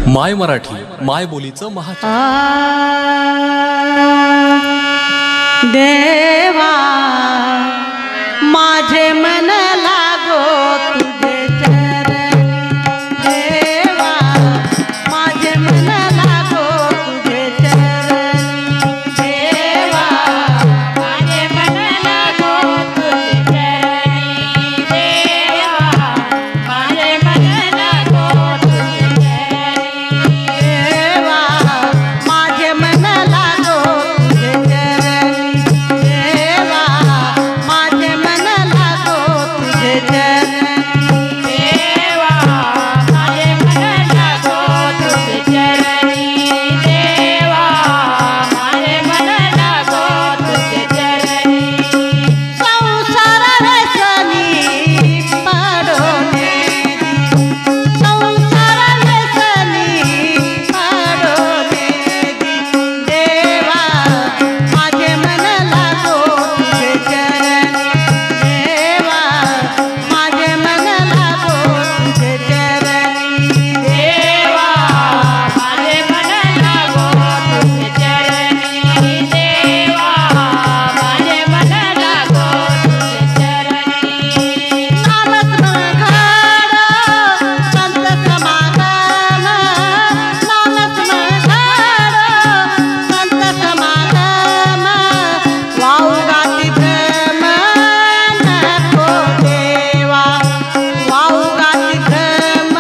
माय मराठी माय बोलीचं महाचॅनल। देवा माझे मन लागो तुझे चरणी, देवा माझे मन लागो तुझे चरणी, देवा माझे मन लागो तुझे चरणी, देवा माझे मन लागो तुझे चरणी, देवा माझे मन लागो तुझे चरणी, देवा माझे मन लागो तुझे चरणी, देवा माझे मन लागो तुझे चरणी, देवा माझे मन लागो तुझे चरणी। संसार व्यसनी पडोने दी, संसार व्यसनी पडोने दी, देवा माझे मन लागो तुझे चरणी, देवा माझे मन लागो तुझे चरणी, देवा माझे मन लागो तुझे चरणी, देवा माझे मन लागो तुझे चरणी। नामस्मरण घड संत समागम, नामस्मरण घड संत समागम, वाहू गाती भ्रम नको देवा, वाहू गाती भ्रम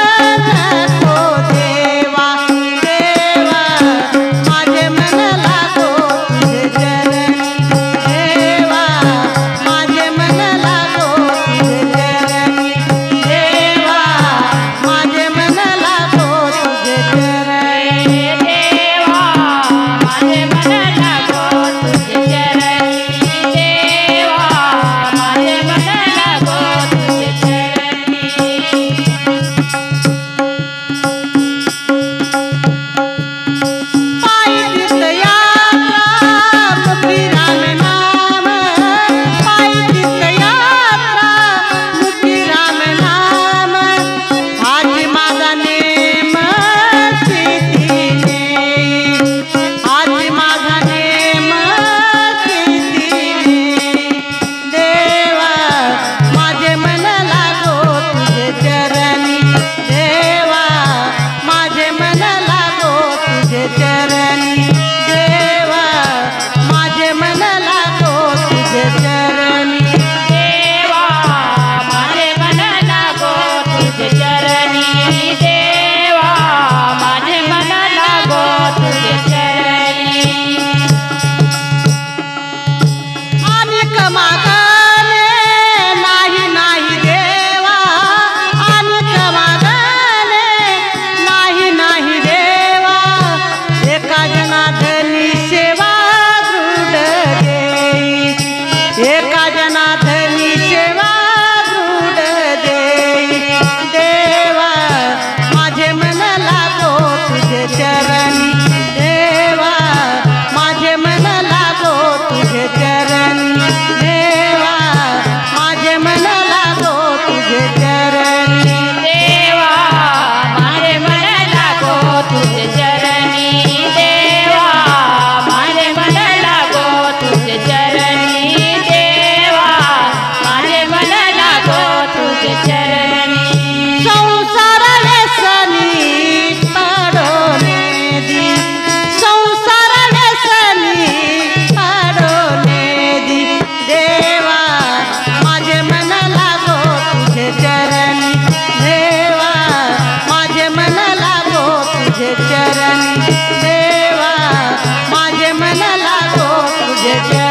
नको देवा, देवा माझे मन लागो तुझे चरणी, देवा माझे मन लागो तुझे चरणी, देवा माझे मन लागो तुझे चरणी, देवा माझे मन लागो तुझे चरणी, देवा माझे मन लागो तुझे चरणी। पायी तीर्थयात्रा मुक्ती राम नाम, पायी तीर्थयात्रा मुक्ती राम नाम, हाजी माझा नेम सिद्धी नेई, हाजी माझा नेम सिद्धी नेई, देवा माझे मन लागो तुझे चरणी, देवा माझे मन लागो तुझे चरणी, देवा माझे मन लागो तुझे चरणी, देवा माझे मन लागो तुझे चरणी, देवा माझे मन लागो तुझे चरणी। अनेक मागणे नाही नाही देवा, अनेक मागणे नाही नाही देवा, एका जनार्दनी सेवा दृढ देई, एका जनार्दनी सेवा दृढ देई, देवा माझे मन लागो तुझे चरणी, देवा माझे मन लागो तुझे चरणी, देवा माझे मन लागो तुझे चरणी, देवा माझे मन लागो तुझे चरणी, देवा माझे मन लागो तुझे चरणी, देवा माझे मन लागो तुझे चरणी। संसार व्यसनी पडोने दी, संसार व्यसनी पडोने दी, देवा माझे मन लागो तुझे चरणी, देवा माझे मन लागो तुझे चरणी, देवा माझे मन लागो तुझे चरणी।